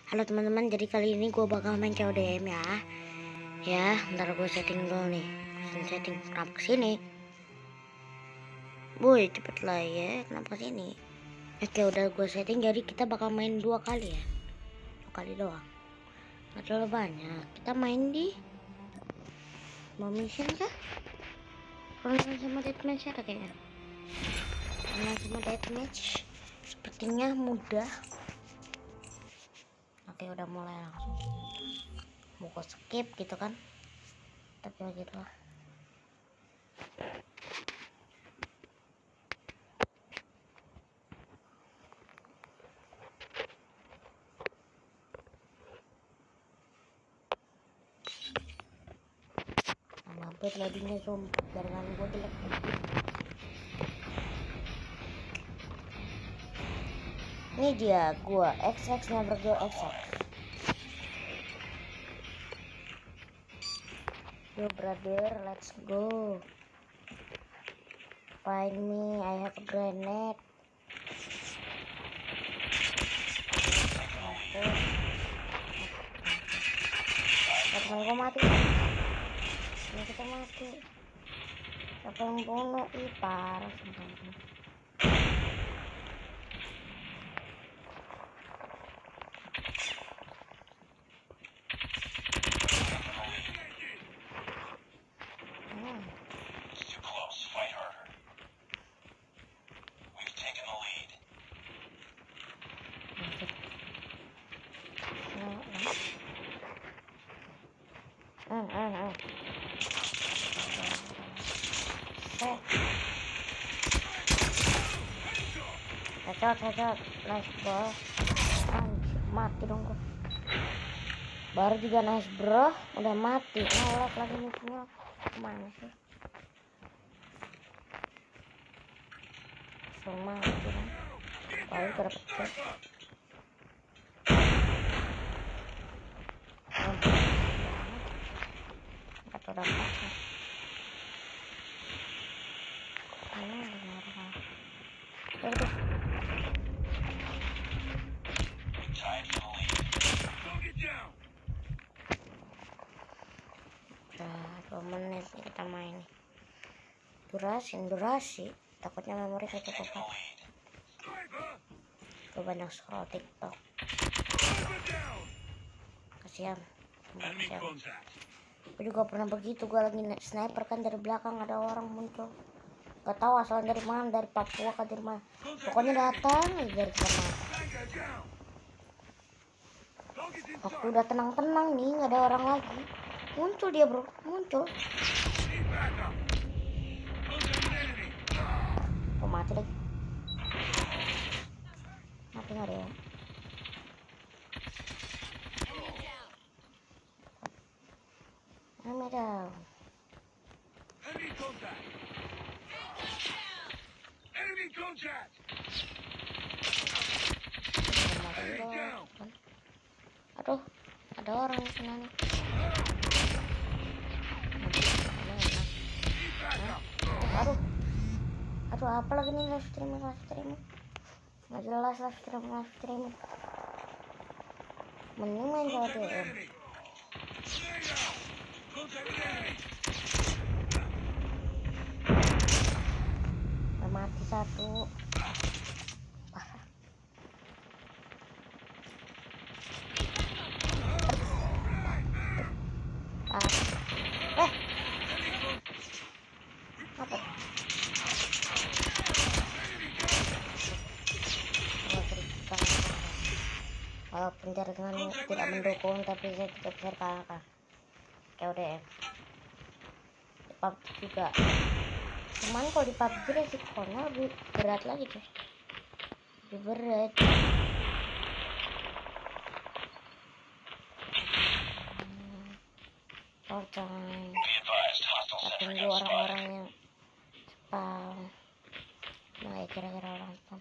Halo teman-teman, jadi kali ini gue bakal main CODM ya. Ya, ntar gue setting dulu nih. Setting kenapa kesini? Boy, cepet lah ya, kenapa kesini? Oke, udah gue setting, jadi kita bakal main 2 kali ya. 2 kali doang. Gak terlalu banyak. Kita main di mau mission kah? Online sama deathmatch ada kayaknya. Online sama deathmatch sepertinya mudah. Oke, udah mulai langsung. Mau gue skip gitu kan, tapi ya gitu lah. Mampir tadinya sumpah jaringan gue jelek. Ini dia gua XX never go XX. Yo brother, let's go. Find me, I have a grenade. Temen gua mati. Ini kita mati. Siapa yang bunuh? Ih parah sumpah. Headshot, nice bro. Anjir, mati dong gua. Baru juga nice bro, udah mati. Nolak lagi musuhnya. Kemana sih? Semua mati kan. Baru udah pecah. Atau dapat sih. Udah 2 menit nih kita main. Durasi. Takutnya memori saya cukup. Gue banyak scroll TikTok. Kasihan. Gue juga pernah begitu, gue lagi sniper kan dari belakang ada orang muncul. Gak tahu asalnya dari mana, dari Papua ke dari mana. Pokoknya datang dari sana. Waktu udah tenang-tenang nih, nggak ada orang lagi. Muncul dia bro, muncul. Oh mati lagi. Mati nggak ya? Enemy down. Enemy contact. Aduh, ada orang di sana nih. Aduh, apa lagi nih live streaming. Nggak jelas live streaming. Mending main CODM. Udah mati satu. Apa? Walaupun jaringan tidak mendukung, tapi saya tidak bisa kalahkan CODM. Di PUBG juga. Cuman kalau di PUBG resikonya lebih berat lagi cuy. Lebih berat. Jangan tunggu orang-orang yang spawn. Nah kira-kira orang spawn.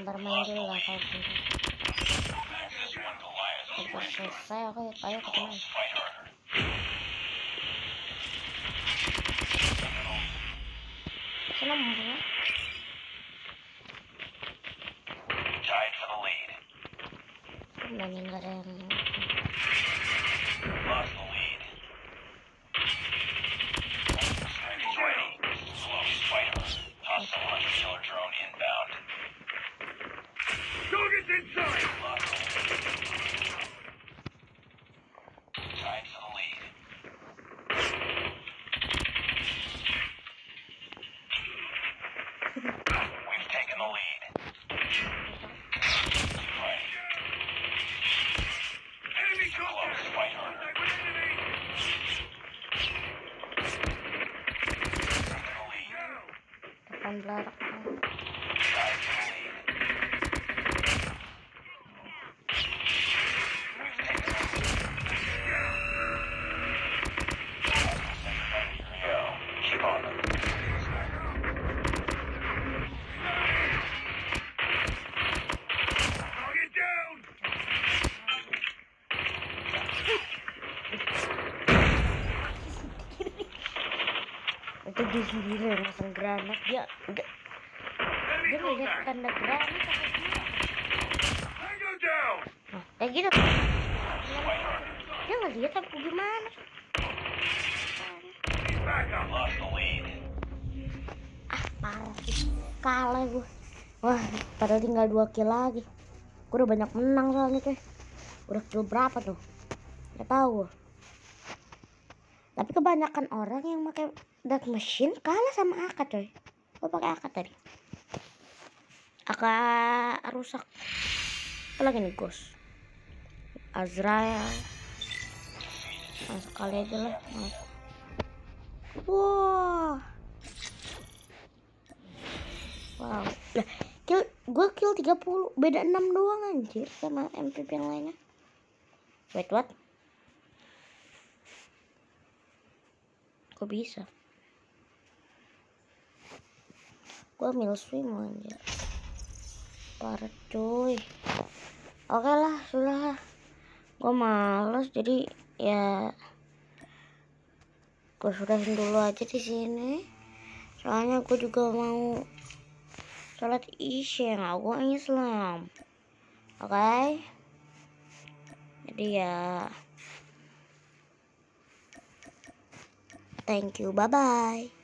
sebentar main dulu lah kalau gitu. Udah selesai, oke, ayo kita main. Senang ya. Sebenarnya nggak ada yang depan belakang. Itu dia sendiri yang masang granat, dia ngeliat tanda granat nah, kayak gitu dia ngeliat aku gimana parah sih, kalah gue. Wah, padahal tinggal 2 kill lagi. Gue udah banyak menang soalnya coy. Udah kill berapa tuh gak tahu. Tapi kebanyakan orang yang pakai dark machine kalah sama AK coy. Gue pakai AK tadi, AK rusak. Apa lagi nih Ghost, Azrael. Nah, sekali aja lah. Wow, lah gue kill 30, beda 6 doang anjir sama MVP yang lainnya. Wait, what? Kok bisa? Gue mil swim aja. Parah cuy. Oke lah, sudah. Gue males jadi ya gue sudahin dulu aja di sini. Soalnya gue juga mau sholat isya, aku Islam. Oke. Jadi ya thank you, bye bye.